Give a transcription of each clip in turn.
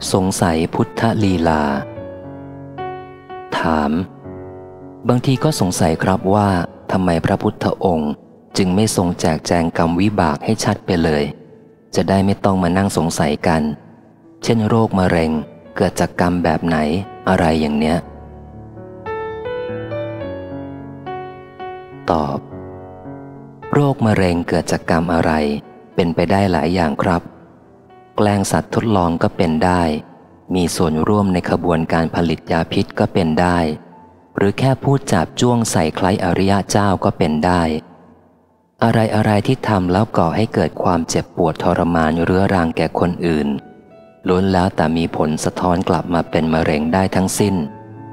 สงสัยพุทธลีลาถามบางทีก็สงสัยครับว่าทำไมพระพุทธองค์จึงไม่ทรงแจกแจงกรรมวิบากให้ชัดไปเลยจะได้ไม่ต้องมานั่งสงสัยกันเช่นโรคมะเร็งเกิดจากกรรมแบบไหนอะไรอย่างเนี้ยตอบโรคมะเร็งเกิดจากกรรมอะไรเป็นไปได้หลายอย่างครับแกล้งสัตว์ทดลองก็เป็นได้มีส่วนร่วมในขบวนการผลิตยาพิษก็เป็นได้หรือแค่พูดจาบจ้วงใส่ใครอริยะเจ้าก็เป็นได้อะไรที่ทำแล้วก่อให้เกิดความเจ็บปวดทรมานเรื้อรังแก่คนอื่นล้วนแล้วแต่มีผลสะท้อนกลับมาเป็นมะเร็งได้ทั้งสิ้น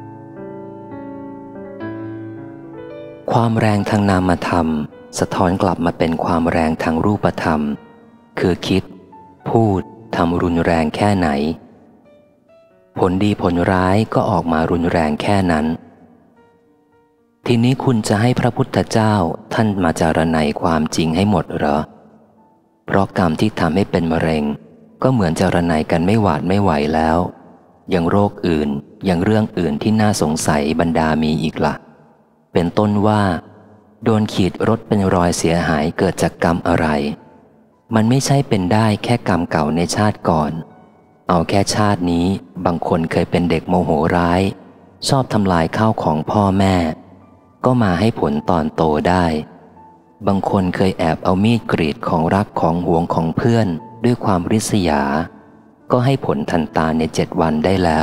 ความแรงทางนามธรรมสะท้อนกลับมาเป็นความแรงทางรูปธรรมคือคิดพูดทำรุนแรงแค่ไหนผลดีผลร้ายก็ออกมารุนแรงแค่นั้นทีนี้คุณจะให้พระพุทธเจ้าท่านมาจารณัยความจริงให้หมดเหรอเพราะกรรมที่ทำให้เป็นมะเร็งก็เหมือนจารณัยกันไม่หวาดไม่ไหวแล้วยังโรคอื่นยังเรื่องอื่นที่น่าสงสัยบรรดามีอีกละ่ะเป็นต้นว่าโดนขีดรถเป็นรอยเสียหายเกิดจากกรรมอะไรมันไม่ใช่เป็นได้แค่กรรมเก่าในชาติก่อนเอาแค่ชาตินี้บางคนเคยเป็นเด็กโมโหร้ายชอบทำลายข้าวของพ่อแม่ก็มาให้ผลตอนโตได้บางคนเคยแอบเอามีดกรีดของรักของหวงของเพื่อนด้วยความริษยาก็ให้ผลทันตาใน7 วันได้แล้ว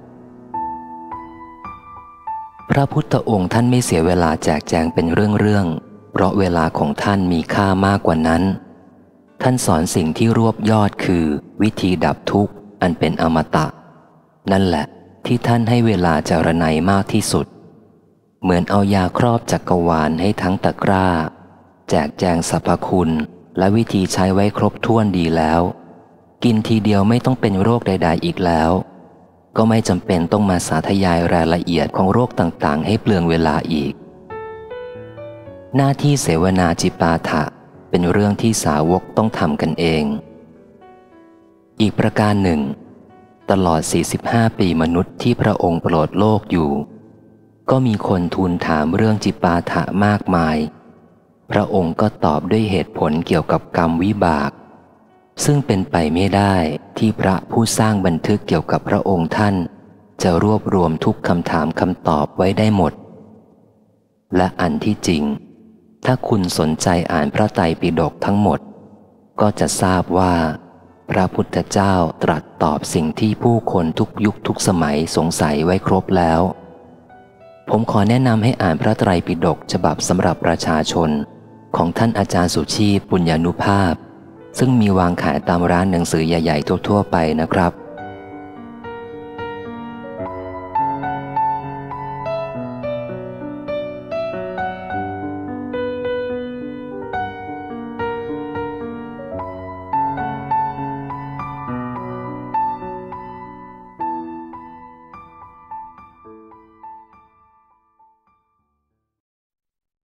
พระพุทธองค์ท่านไม่เสียเวลาแจกแจงเป็นเรื่องเพราะเวลาของท่านมีค่ามากกว่านั้นท่านสอนสิ่งที่รวบยอดคือวิธีดับทุกข์อันเป็นอมตะนั่นแหละที่ท่านให้เวลาจารณัยมากที่สุดเหมือนเอายาครอบจักรวาลให้ทั้งตะกร้าแจกแจงสรรพคุณและวิธีใช้ไว้ครบถ้วนดีแล้วกินทีเดียวไม่ต้องเป็นโรคใดๆอีกแล้วก็ไม่จำเป็นต้องมาสาธยายรายละเอียดของโรคต่างๆให้เปลืองเวลาอีกหน้าที่เสวนาจิปาถะเป็นเรื่องที่สาวกต้องทำกันเองอีกประการหนึ่งตลอด45 ปีมนุษย์ที่พระองค์โปรดโลกอยู่ก็มีคนทูลถามเรื่องจิปาถะมากมายพระองค์ก็ตอบด้วยเหตุผลเกี่ยวกับกรรมวิบากซึ่งเป็นไปไม่ได้ที่พระผู้สร้างบันทึกเกี่ยวกับพระองค์ท่านจะรวบรวมทุกคำถามคำตอบไว้ได้หมดและอันที่จริงถ้าคุณสนใจอ่านพระไตรปิฎกทั้งหมดก็จะทราบว่าพระพุทธเจ้าตรัสตอบสิ่งที่ผู้คนทุกยุคทุกสมัยสงสัยไว้ครบแล้วผมขอแนะนำให้อ่านพระไตรปิฎกฉบับสำหรับประชาชนของท่านอาจารย์สุชีพปุญญานุภาพซึ่งมีวางขายตามร้านหนังสือใหญ่ๆทั่วๆไปนะครับ